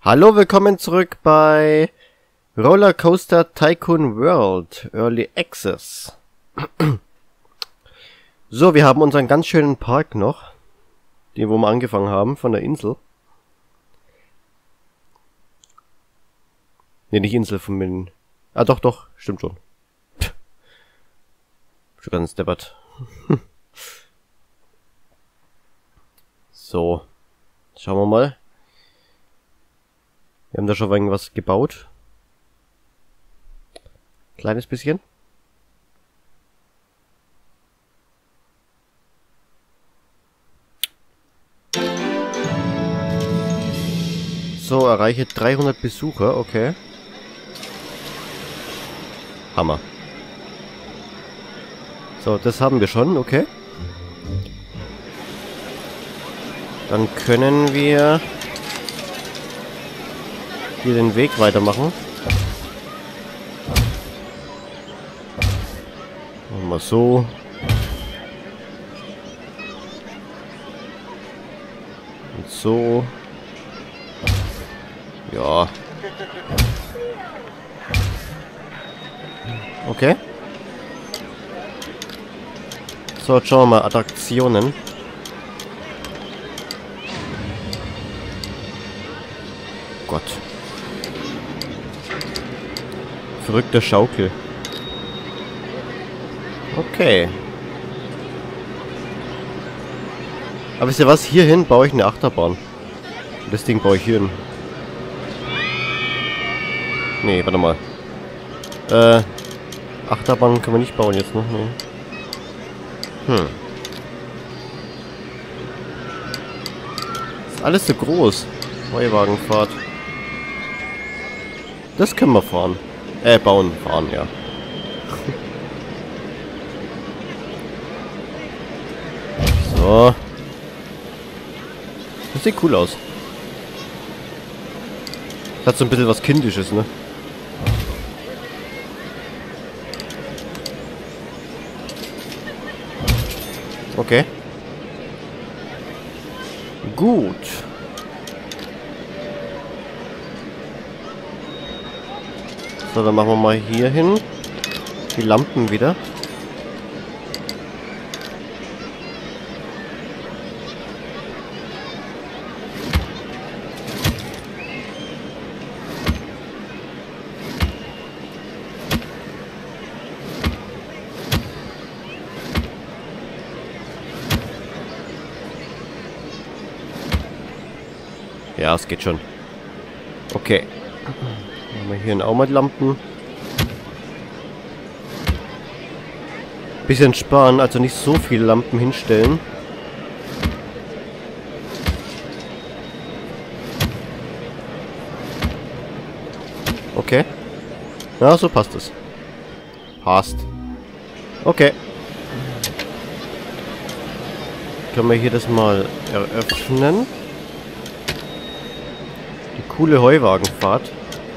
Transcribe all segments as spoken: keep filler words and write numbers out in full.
Hallo, willkommen zurück bei Rollercoaster Tycoon World Early Access. So, wir haben unseren ganz schönen Park noch, den wo wir angefangen haben, von der Insel. Ne, nicht Insel, von den... Ah, doch, doch, stimmt schon. Pff. Schon ganz deppert. So, schauen wir mal. Wir haben da schon irgendwas gebaut. Kleines bisschen. So, erreiche dreihundert Besucher, okay. Hammer. So, das haben wir schon, okay. Dann können wir hier den Weg weitermachen. Machen wir so. Und so. Ja. Okay. So, jetzt schauen wir mal Attraktionen. Gott. Verrückte Schaukel. Okay. Aber wisst ihr was? Hierhin baue ich eine Achterbahn. Und das Ding baue ich hier hin. Nee, warte mal. Äh, Achterbahn können wir nicht bauen jetzt noch. Nee. Hm. Ist alles so groß. Heuwagenfahrt. Das können wir fahren. Äh, bauen, fahren, ja. So. Das sieht cool aus. Das hat so ein bisschen was Kindisches, ne? Okay. Gut. So, dann machen wir mal hier hin die Lampen wieder. Ja, es geht schon. Okay. Machen wir hier auch mal die Lampen. Bisschen sparen, also nicht so viele Lampen hinstellen. Okay. Ja, so passt es. Passt. Okay. Können wir hier das mal eröffnen? Die coole Heuwagenfahrt.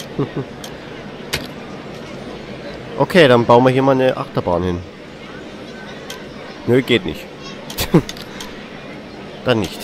Okay, dann bauen wir hier mal eine Achterbahn hin. Nö, geht nicht. Dann nicht.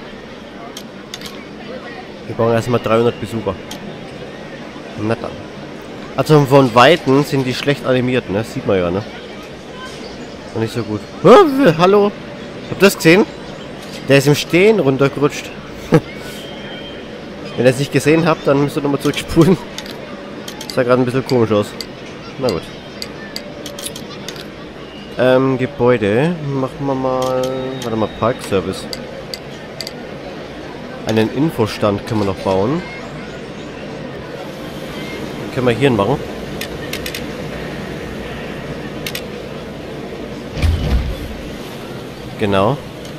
Wir bauen erstmal dreihundert Besucher. Na dann. Also von Weitem sind die schlecht animiert, ne? Sieht man ja, ne? Und nicht so gut. Oh, hallo? Habt ihr das gesehen? Der ist im Stehen runtergerutscht. Wenn ihr es nicht gesehen habt, dann müsst ihr nochmal zurückspulen. Das sah gerade ein bisschen komisch aus. Na gut. Ähm, Gebäude. Machen wir mal... Warte mal, Parkservice. Einen Infostand können wir noch bauen. Den können wir hier machen. Genau.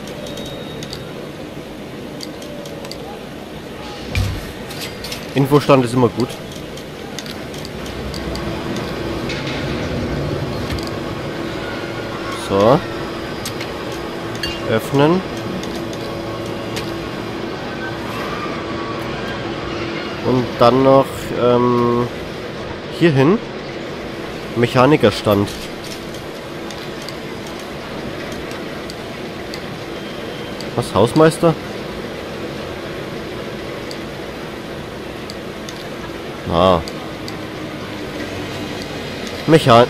Infostand ist immer gut. So. Öffnen. Und dann noch ähm, hierhin. Mechanikerstand. Was? Hausmeister? Aha. Mechaniker.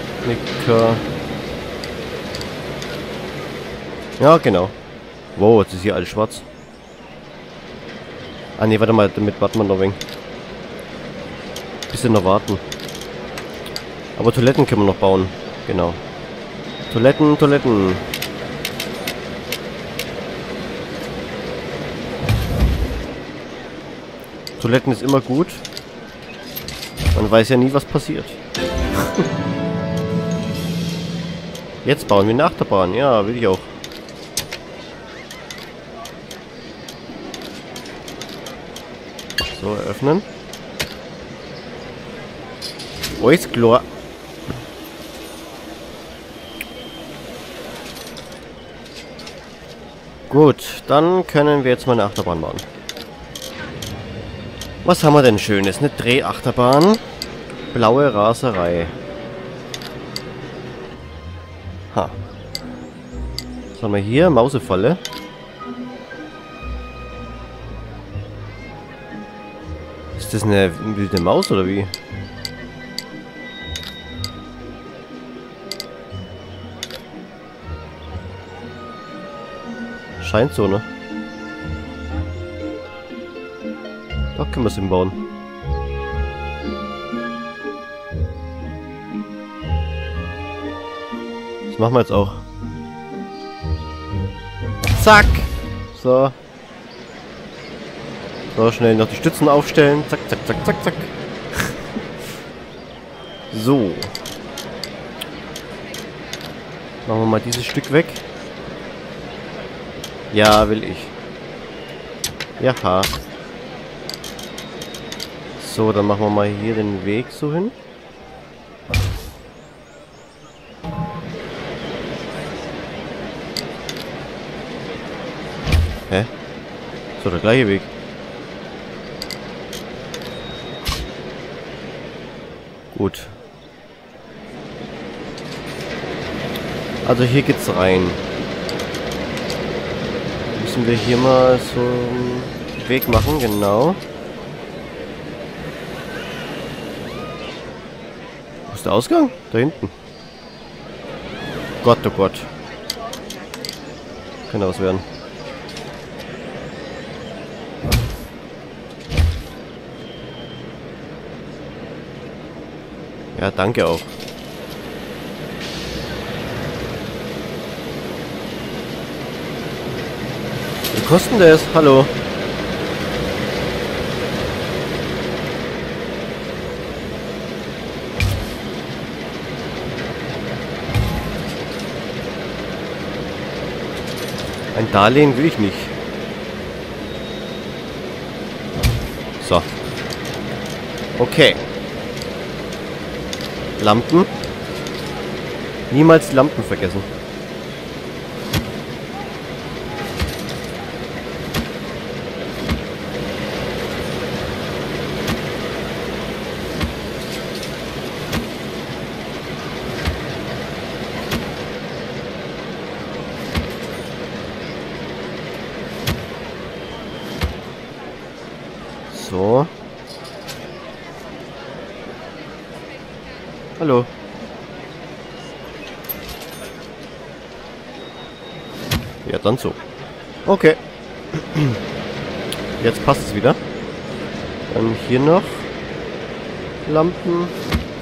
Ja, genau. Wow, jetzt ist hier alles schwarz. Ah ne, warte mal, damit warten wir noch ein wenig. Bisschen noch warten. Aber Toiletten können wir noch bauen. Genau. Toiletten, Toiletten. Toiletten ist immer gut. Man weiß ja nie, was passiert. Jetzt bauen wir eine Achterbahn. Ja, will ich auch. So, eröffnen. Alles klar. Gut, dann können wir jetzt mal eine Achterbahn bauen. Was haben wir denn Schönes? Eine Drehachterbahn. Blaue Raserei. Ha. Was haben wir hier? Mausefalle. Ist das eine wilde Maus oder wie? Scheint so, ne? Da können wir es hinbauen. Das machen wir jetzt auch. Zack! So. So, schnell noch die Stützen aufstellen. Zack, zack, zack, zack, zack. So. Machen wir mal dieses Stück weg. Ja, will ich. Jaha. So, dann machen wir mal hier den Weg so hin. Hä? So, der gleiche Weg. Gut. Also hier geht's rein. Müssen wir hier mal so einen Weg machen, genau. Wo ist der Ausgang? Da hinten. Gott, oh Gott. Könnte was werden. Ja, danke auch. Wie kostet das? Hallo. Ein Darlehen will ich nicht. So. Okay. Lampen. Niemals die Lampen vergessen. So. Hallo. Ja, dann so. Okay. Jetzt passt es wieder. Dann hier noch Lampen.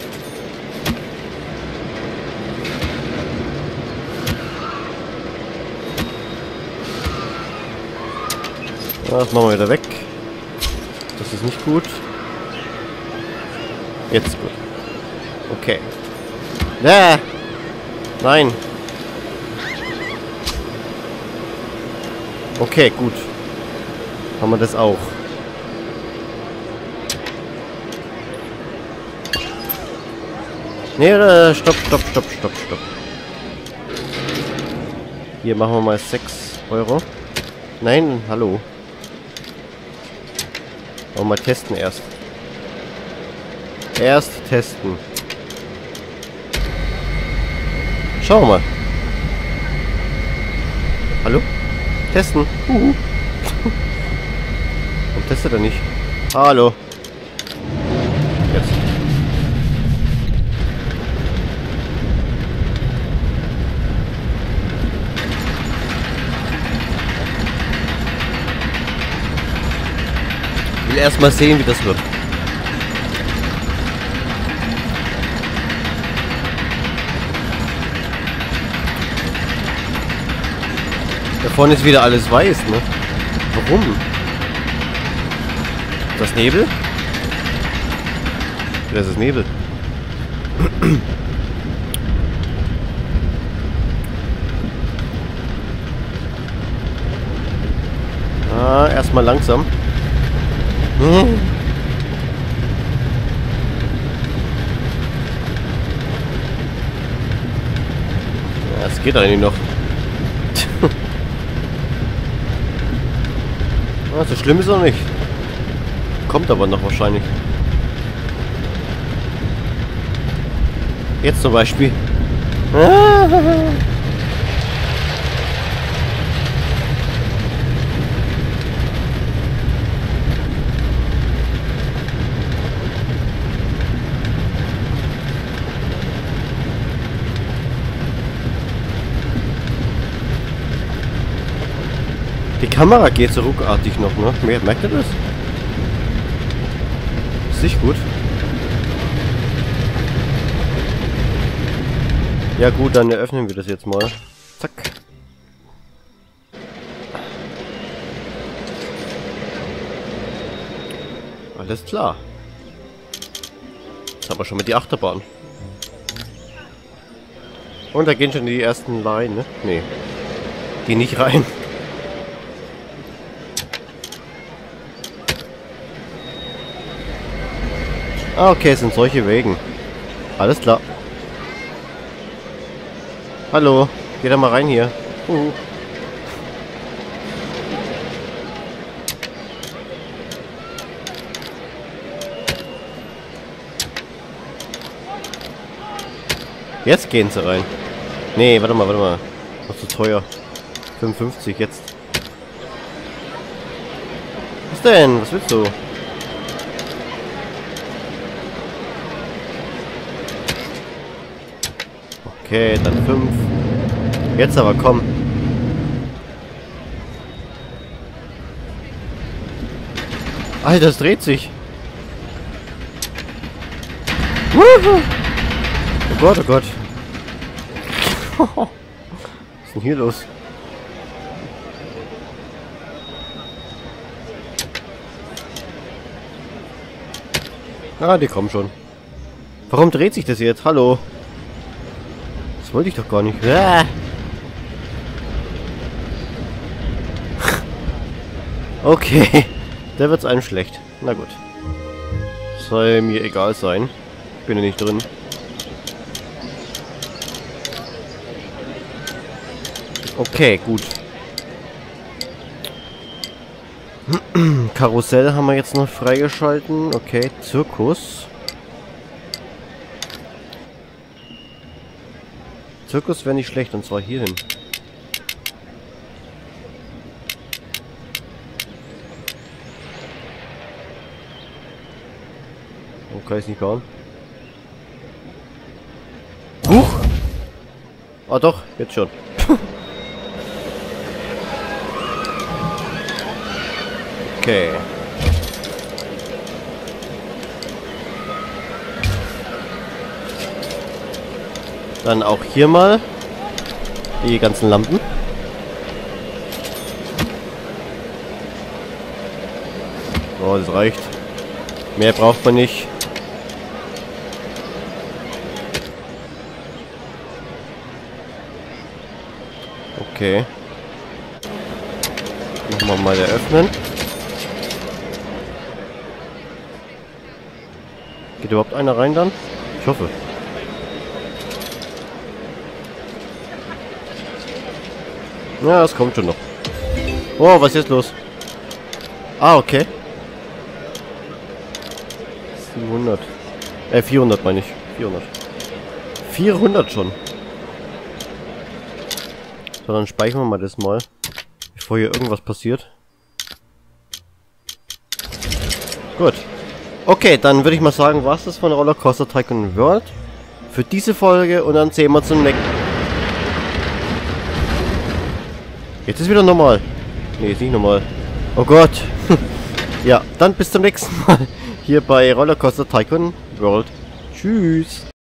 Das machen wir wieder weg. Das ist nicht gut. Jetzt ist gut. Okay. Äh, nein. Okay, gut. Haben wir das auch. Nee, äh, stopp, stopp, stopp, stopp, stopp. Hier machen wir mal sechs Euro. Nein, hallo. Wollen wir mal testen erst. Erst testen. Schauen wir mal. Hallo? Testen. Uhu. Warum testet er nicht? Hallo. erstmal sehen, wie das wird. Da vorne ist wieder alles weiß, ne? Warum? Ist das Nebel? Das ist Nebel. Ah, erstmal langsam. Hm. Ja, es geht eigentlich noch. Ja, so schlimm ist er nicht. Kommt aber noch wahrscheinlich. Jetzt zum Beispiel. Die Kamera geht so ruckartig noch, ne? Merkt ihr das? Ist nicht gut. Ja gut, dann eröffnen wir das jetzt mal. Zack. Alles klar. Jetzt haben wir schon mit die Achterbahn. Und da gehen schon die ersten rein, ne? Nee. Gehen nicht rein. Ah, okay, es sind solche Wegen. Alles klar. Hallo, geh da mal rein hier. Uh. Jetzt gehen sie rein. Nee, warte mal, warte mal. Noch zu teuer. fünfundfünfzig jetzt. Was denn? Was willst du? Okay, dann fünf. Jetzt aber komm. Alter, es dreht sich. Wuhu. Oh Gott, oh Gott. Was ist denn hier los? Ah, die kommen schon. Warum dreht sich das jetzt? Hallo? Das wollte ich doch gar nicht. Ah. Okay. Da wird's einem schlecht. Na gut. Soll mir egal sein. Ich bin ja nicht drin. Okay, gut. Karussell haben wir jetzt noch freigeschalten. Okay, Zirkus. Zirkus wäre nicht schlecht, und zwar hierhin. Oh, kann ich nicht bauen? Huch! Ah doch, jetzt schon. Okay. Dann auch hier mal die ganzen Lampen. Oh, das reicht. Mehr braucht man nicht. Okay. Machen wir mal eröffnen. Geht überhaupt einer rein dann? Ich hoffe. Ja, es kommt schon noch. Oh, was ist jetzt los? Ah, okay. siebenhundert. Äh, vierhundert meine ich. vierhundert. vierhundert schon. So, dann speichern wir mal das mal. Bevor hier irgendwas passiert. Gut. Okay, dann würde ich mal sagen, was das von Roller Coaster Tycoon World für diese Folge, und dann sehen wir zum nächsten. Jetzt ist wieder normal. Nee, ist nicht normal. Oh Gott. Ja, dann bis zum nächsten Mal hier bei Rollercoaster Tycoon World. Tschüss.